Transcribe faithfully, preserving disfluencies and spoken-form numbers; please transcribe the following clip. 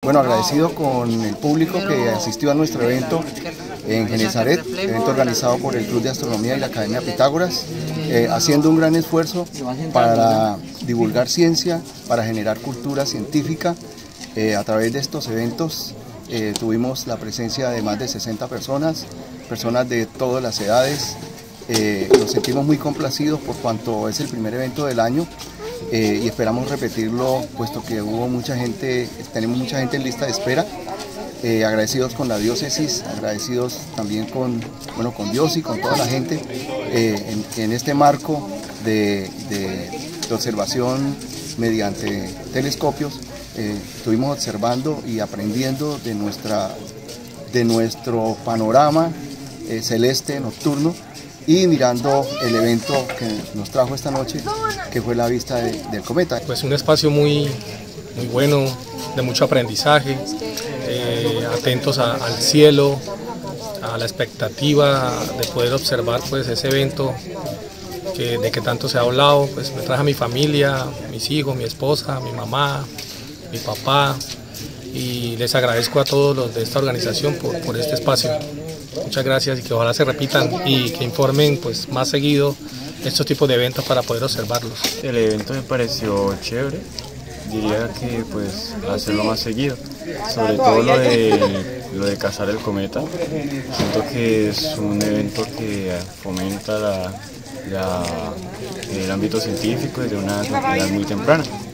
Bueno, agradecido con el público que asistió a nuestro evento en Genesaret, evento organizado por el Club de Astronomía y la Academia Pitágoras, eh, haciendo un gran esfuerzo para divulgar ciencia, para generar cultura científica. Eh, a través de estos eventos eh, tuvimos la presencia de más de sesenta personas, personas de todas las edades. Eh, nos sentimos muy complacidos por cuanto es el primer evento del año. Eh, y esperamos repetirlo, puesto que hubo mucha gente, tenemos mucha gente en lista de espera. Eh, agradecidos con la diócesis, agradecidos también con, bueno, con Dios y con toda la gente eh, en, en este marco de, de, de observación mediante telescopios. Eh, estuvimos observando y aprendiendo de, nuestra, de nuestro panorama eh, celeste nocturno, y mirando el evento que nos trajo esta noche, que fue la vista de, del cometa. Pues un espacio muy, muy bueno, de mucho aprendizaje, eh, atentos a, al cielo, a la expectativa de poder observar pues ese evento que, de que tanto se ha hablado. Pues me traje a mi familia, mis hijos, mi esposa, mi mamá, mi papá, y les agradezco a todos los de esta organización por, por este espacio. Muchas gracias y que ojalá se repitan y que informen pues más seguido estos tipos de eventos para poder observarlos. El evento me pareció chévere, diría que pues hacerlo más seguido, sobre todo lo de, lo de cazar el cometa. Siento que es un evento que fomenta la, la, el ámbito científico desde una edad muy temprana.